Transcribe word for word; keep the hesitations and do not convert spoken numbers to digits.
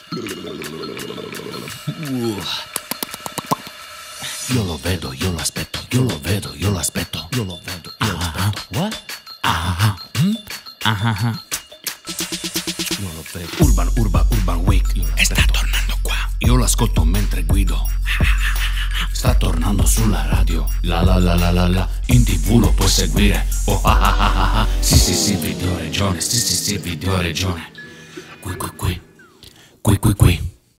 Io lo vedo, io lo aspetto, io lo vedo, io lo aspetto, io lo vedo, io lo aspetto. What? Ah, mm? Ah, io lo vedo. Urban, Urban, Urban Week. E sta tornando qua. Io lo ascolto mentre guido. Sta tornando sulla radio. La la la la la la. In tv lo puoi seguire. Oh ah ah ah ah ah. Sì sì sì, video regione. Sì sì sì, video regione. Qui qui qui. Qui qui qui.